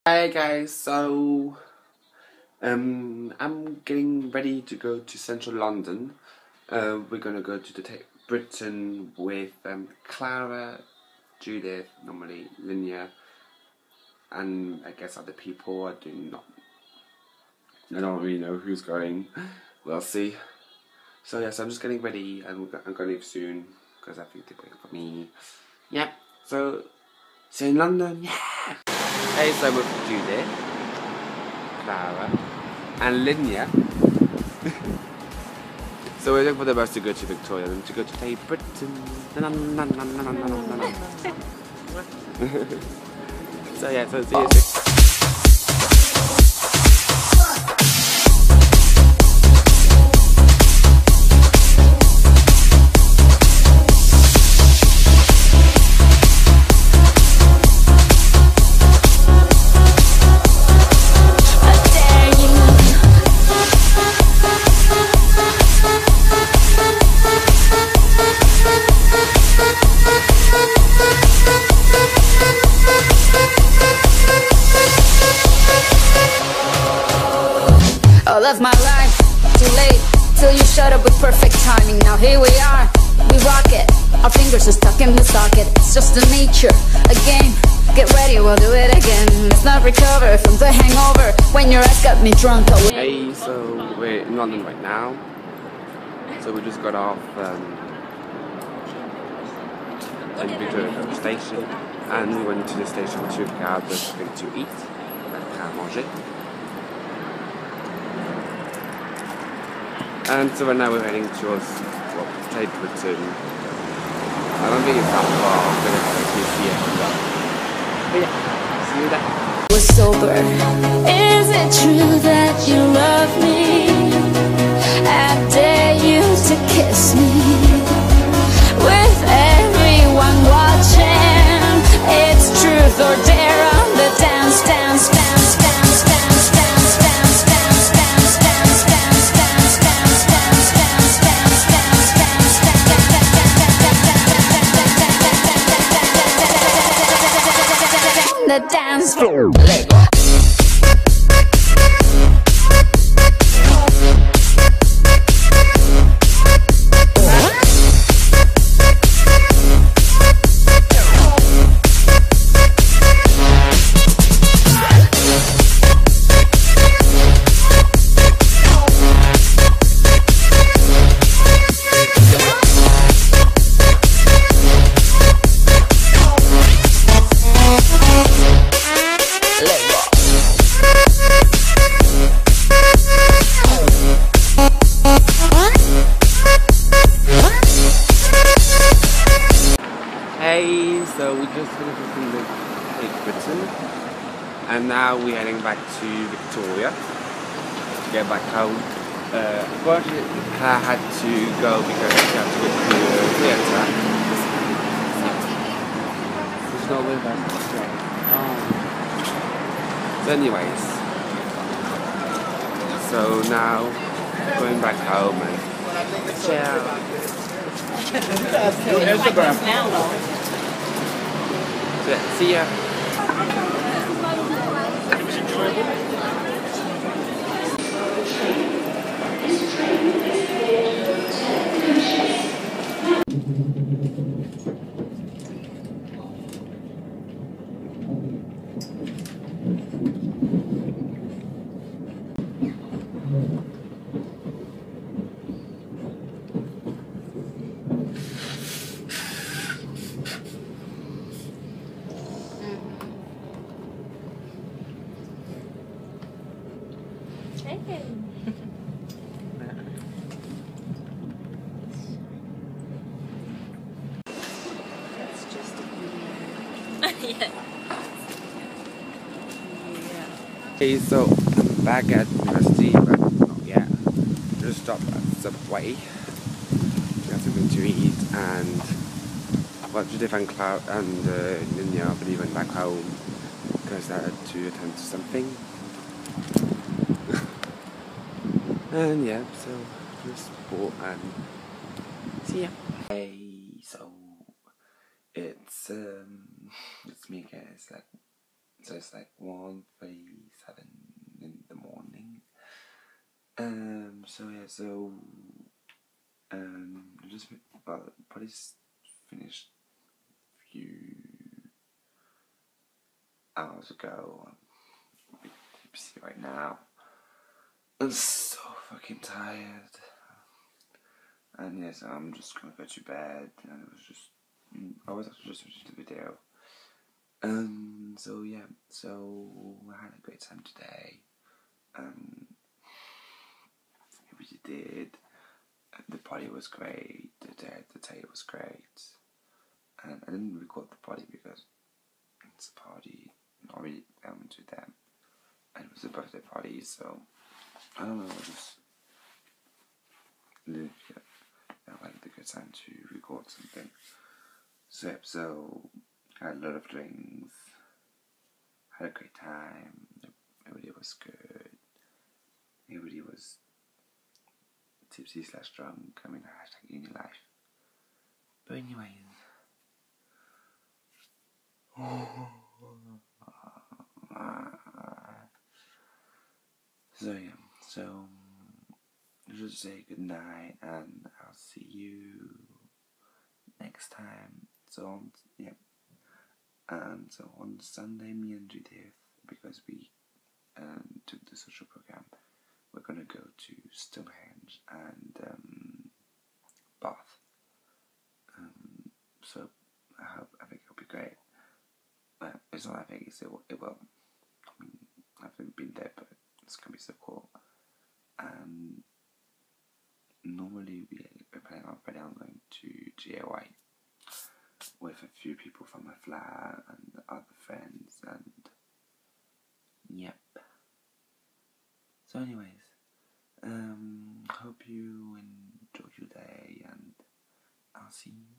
Hi guys, so I'm getting ready to go to central London. We're gonna go to the Britain with Clara, Judith, normally Linnea, and I guess other people. I don't really know who's going. We'll see. So yes, I'm just getting ready, and I'm gonna leave soon because I think they're waiting for me. Yeah. So see you in London. Yeah. Hey, so I'm with Judith, Clara, and Linnea. So we're looking for the bus to go to Victoria and to go to Great Britain. So yeah, so see you soon. Oh, that's my life. Too late till you shut up with perfect timing. Now here we are, we rock it. Our fingers are stuck in the socket. It's just the nature, a game. Get ready, we'll do it again. Let's not recover from the hangover when your ass got me drunk. Hey, so we're in London right now. So we just got off in Victoria Station, and we went to the station to grab something to eat, à manger. And so right now we're heading towards Great Britain. I don't think it's that far, but it's here. But yeah, see you there. Was sober. Is it true that you love me? I dare you to kiss me with everyone watching. It's truth or dare on the dance, dance, dance, dance, dance, dance, dance, dance, dance, dance, dance, dance, dance, dance, dance, dance, dance, dance, the dance floor. Hey, so we just finished in Great Britain, and now we're heading back to Victoria to get back home. Unfortunately, I had to go because I had to go to the theatre. There's no way back to the So anyways, so now going back home and chill. So, see ya. Okay, so I'm back at university, but not yet. Just stopped at Subway. Got something to eat, and well, Judith and Cloud and Linnea, I believe, went back home because I had to attend to something. And yeah, so just bought and see ya. Hey, so it's me guys, like So it's like 1:37 in the morning. So yeah, just probably finished a few hours ago. I'm a bit tipsy right now. I'm so fucking tired. And yes, I'm just gonna go to bed. And I was actually just watching the video. So yeah, so I had a great time today. We really did. The party was great. The day was great. And I didn't record the party because it's a party. I already went with them. And it was a birthday party, so I don't know, I just like the good time to record something. So I had a lot of drinks, had a great time, everybody was good, everybody was tipsy/drunk, I mean, #uni life. But anyways, so I'll just say good night, and I'll see you next time. So and so on Sunday, me and Judith, because we took the social program, we're gonna go to Stonehenge and Bath. So I think it'll be great. It's not I think it will. I mean, I haven't been there, but it's gonna be so cool. And normally we're planning on going to GAY with a few people from my flat and other friends, and yep. So anyways, hope you enjoy your day, and I'll see you